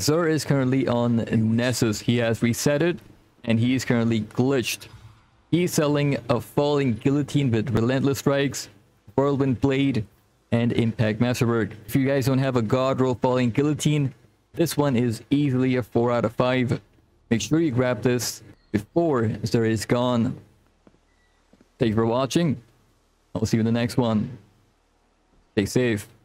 Xur is currently on Nessus. He has reset it, and he is currently glitched. He's selling a falling guillotine with relentless strikes, whirlwind blade, and impact masterwork. If you guys don't have a god roll falling guillotine, this one is easily a 4 out of 5. Make sure you grab this before Xur is gone. Thank you for watching. I'll see you in the next one. Stay safe.